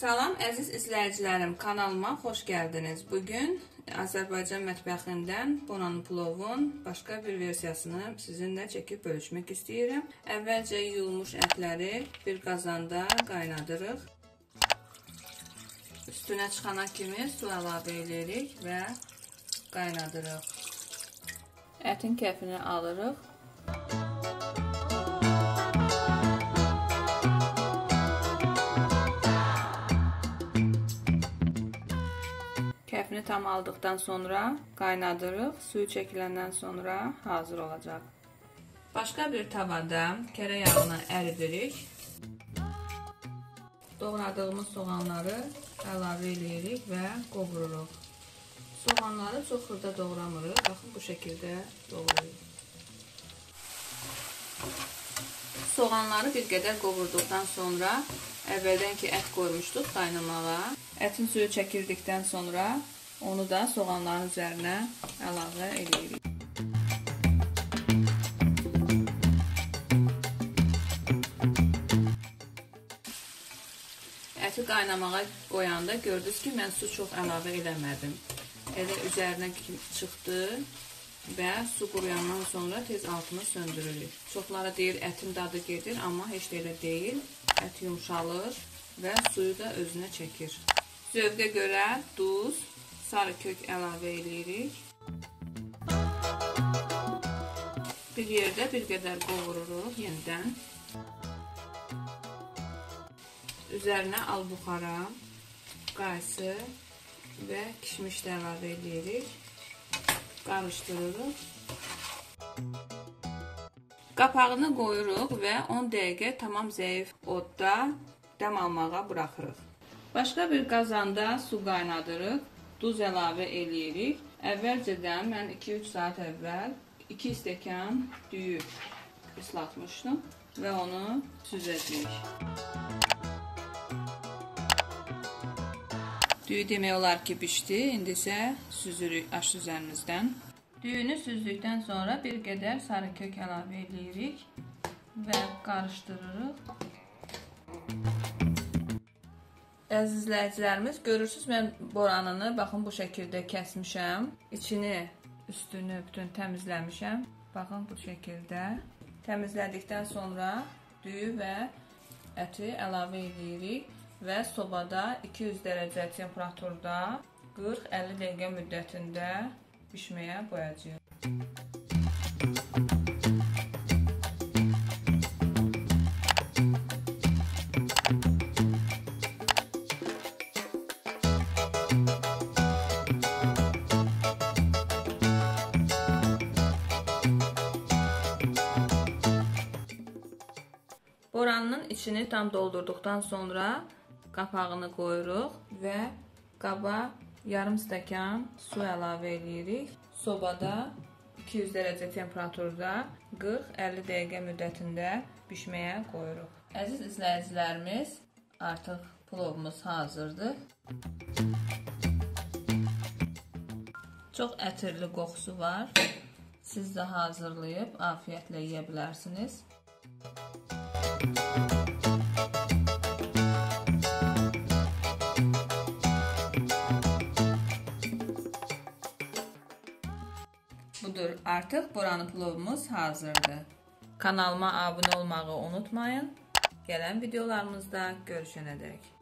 Salam əziz izləyicilərim, kanalıma xoş gəldiniz. Bugün Azərbaycan mətbəxindən Bonanı plovun başqa bir versiyasını sizinlə çəkib bölüşmək istəyirəm. Əvvəlcə yuyulmuş ətləri bir qazanda qaynadırıq. Üstünə çıxana kimi su əlavə edirik və qaynadırıq. Ətin kəfini alırıq. Kəfini tam aldıqdan sonra qaynadırıq. Suyu çəkiləndən sonra hazır olacaq. Başqa bir tavada kərə yağını əridirik. Doğradığımız soğanları əlavə edirik və qovururuq. Soğanları çox xırda doğramırıq. Baxın, bu şəkildə doğrayırıq. Soğanları bir qədər qovurduqdan sonra əvvəldən ki ət qoymuşduq qaynamağa. Ətin suyu çəkildikdən sonra onu da soğanların üzərinə əlavə edirik. Əti qaynamağa qoyanda gördünüz ki, mən su çox əlavə eləmədim. Elə üzərinə çıxdı və su quruyandan sonra tez altını söndürürük. Çoxları deyir ətin dadı gedir, amma heç də elə deyil. Ət yumşalır və suyu da özünə çəkir. Zövqə görə duz, sarı kök əlavə edirik. Bir yerdə bir qədər qovururuq yenidən. Üzərinə albuxara, qaysı və kişmiş də əlavə edirik. Qarışdırırıq. Qapağını qoyuruq və 10 dəqiqə tamam zəif odda dəm almağa buraxırıq. Başqa bir qazanda su qaynadırıq. Duz əlavə edirik. Əvvəlcədən mən 2-3 saat əvvəl 2 stəkan düyü ıslatmışdım və onu süzəcəyik. Düyü demək olar ki bişdi. İndi isə süzürük aş üzərimizdən. Düyünü süzdükdən sonra bir qədər sarı kök əlavə edirik və qarışdırırıq. Əziz izləyicilərimiz, görürsünüz mən boranını baxın bu şəkildə kəsmişəm. İçini, üstünü bütün təmizləmişəm. Baxın bu şəkildə. Təmizlədikdən sonra düyü və əti əlavə edirik və sobada 200 dərəcə temperaturda 40-50 dəqiqə müddətində pişməyə qoyacağıq. Boranın içini tam doldurduqdan sonra qapağını qoyuruq və qaba yarım stəkan su əlavə edirik. Sobada 200 dərəcə temperaturda 40-50 dəqiqə müddətində bişməyə qoyuruq. Əziz izləyicilərimiz, artıq plovumuz hazırdır. Çox ətirli qoxusu var. Siz də hazırlayıb afiyətlə yeyə bilərsiniz. Budur, artıq boranı plovumuz hazırdır. Kanalıma abunə olmağı unutmayın. Gələn videolarımızda görüşənədək.